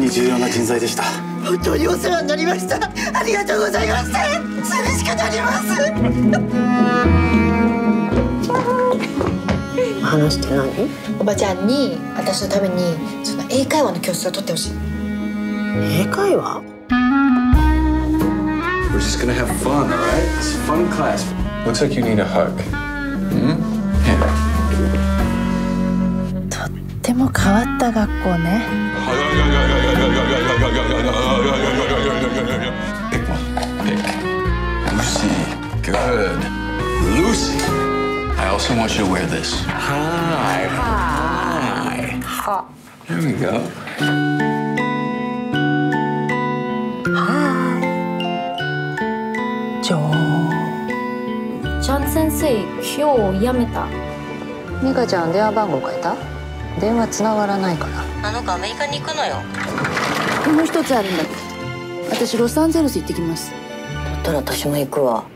に重要な人材でした。 本当にお世話になりました。ありがとうございます。寂しくなります。 話って何？ おばちゃんに私のためにその英会話の教室を取ってほしい。 英会話？ We're just gonna have fun, all right? It's a fun class. Looks like you need a hug. Here. とっても変わった学校ね。 Pick one. Pick. Lucy. Good. Lucy. I also want you to wear this. Hi. Hi. Hi. There we go. Hi. ちゃん先生、今日辞めた。 ミカちゃん電話番号変えた？電話繋がらないから。 あの子アメリカに行くのよ。 もう一つあるんだけど、私ロサンゼルス行ってきます。 だったら私も行くわ。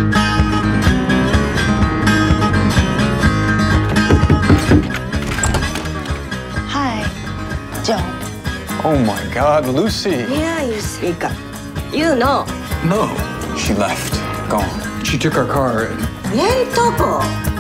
Hi, John. Oh my God, Lucy. Yeah, you Mika. You know. No. She left. Gone. She took our car and... レンタカー。